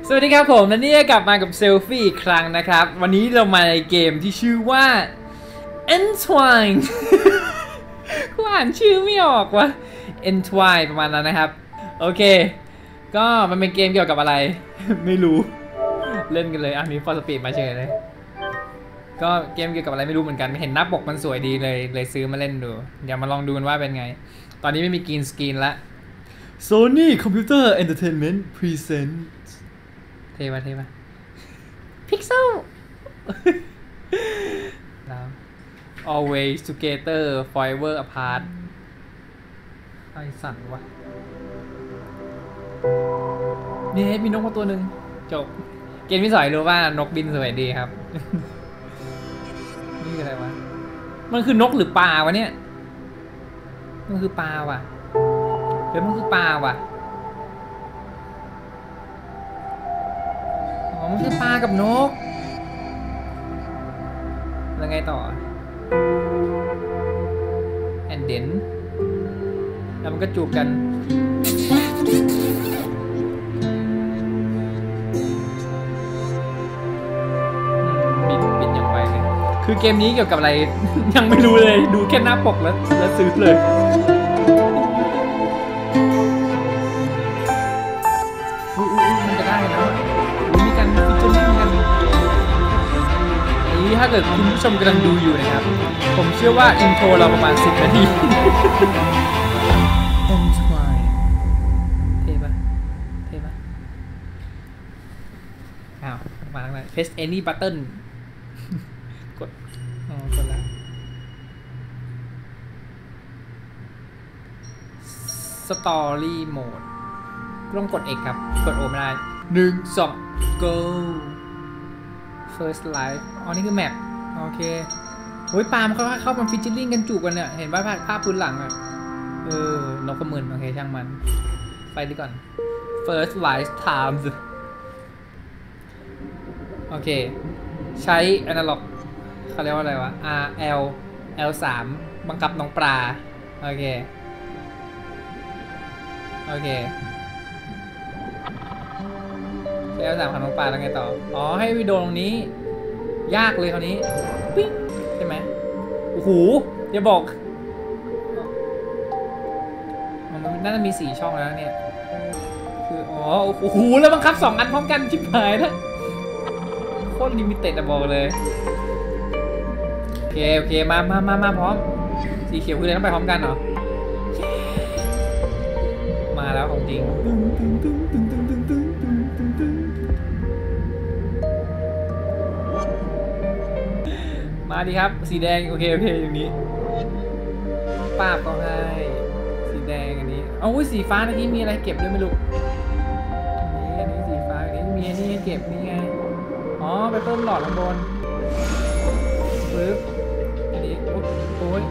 สวัสดีครับผมและนี่กลับมากับเซลฟี่อีกครั้งนะครับวันนี้เรามาในเกมที่ชื่อว่า Entwine กูอ่านชื่อไม่ออกวะ Entwine ประมาณนั้นนะครับโอเคก็มันเป็นเกมเกี่ยวกับอะไร ไม่รู้เล่นกันเลยมีฟอร์สปีดมาเฉยเลยก็เกมเกี่ยวกับอะไรไม่รู้เหมือนกันเห็นหน้าปกมันสวยดีเลยซื้อมาเล่นดูเดี๋ยวมาลองดูกันว่าเป็นไงตอนนี้ไม่มีกรีนสกรีนละ Sony Computer Entertainment Presentเท่ปะPixel แล้ว Always Together Forever Apart ไอสั่นวะนี่มีนกมาตัวหนึ่งจบเกมที่สอยรู้ว่านกบินสวยดีครับ นี่อะไรวะมันคือนกหรือปลาวะเนี่ยมันคือปลาวะเฮ้ยมันคือปลาวะมันคือปลากับนกแล้วไงต่อแอนเดนแล้วมันก็จูบกันบินอย่างไวเลยคือเกมนี้เกี่ยวกับอะไร ยังไม่รู้เลยดูแค่หน้าปกแล้วซื้อเลยมันจะได้แล้วมีการฟิชเชอร์ลิงกันนี้ถ้าเกิดคุณผู้ชมกำลังดูอยู่นะครับผมเชื่อว่าอินโทรเราประมาณ10 นาทีเท่ปะมาแล้ว press any button กดแล้ว story mode ต้องกด X ครับกด O ไม่ได้1 2 go first life นี่คือแมปโอเคโอ้ยปาล์มเขาเข้ามาฟิชเชอร์ลิงกันจูบกันเนี่ยเห็นว่าภาพพื้นหลังอ่ะนกกระมึนโอเคช่างมันไปดีก่อน first life times โอเคใช้ analog เขาเรียกว่าอะไรวะ L3 บังคับน้องปลาโอเคใช้ L3 บังคับน้องปลาแล้วไงต่อให้วิดีโอตรงนี้ยากเลยคราวนี้ปิ๊งใช่ไหมโอ้โหอย่าบอกมันน่าจะมี4 ช่องแล้วเนี่ยคือโอ้โหแล้วบังคับ2 อันพร้อมกันชิบหายนะโคตรลิมิเต็ดอะบอกเลยโอเคมาพร้อมสีเขียวคืออะไรต้องไปพร้อมกันเหรอมาแล้วของจริงมาดีครับสีแดงโอเคอย่างนี้ป้าบก็ให้สีแดงอันนี้สีฟ้าเมื่อกี้มีอะไรเก็บด้วยไม่รู้อันนี้สีฟ้าอันนี้มีอันนี้เก็บนี่ไงไปเพิ่มหลอดข้างบนปึ๊บอันนี้โอ้ย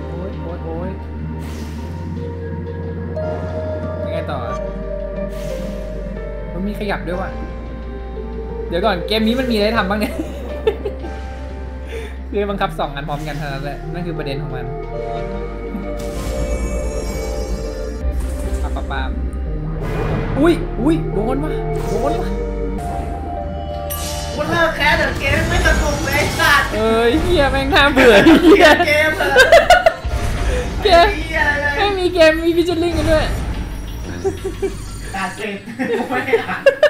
ยังไงต่อมันมีขยับด้วยว่ะเดี๋ยวก่อนเกมนี้มันมีอะไรทำบ้างเนี่ยคือบังคับ2 อันพร้อมกันเท่านั้นแหละนั่นคือประเด็นของมันปาอุ้ยโดนวะกูเลิกแค่เดี๋ยวเกมไม่สนุกเลยสัตว์เฮียแม่งน่าเบื่อเฮียเกมไม่มีเกมมีฟิชเชอร์ลิงกันด้วยตัดเกมไม่อ่าน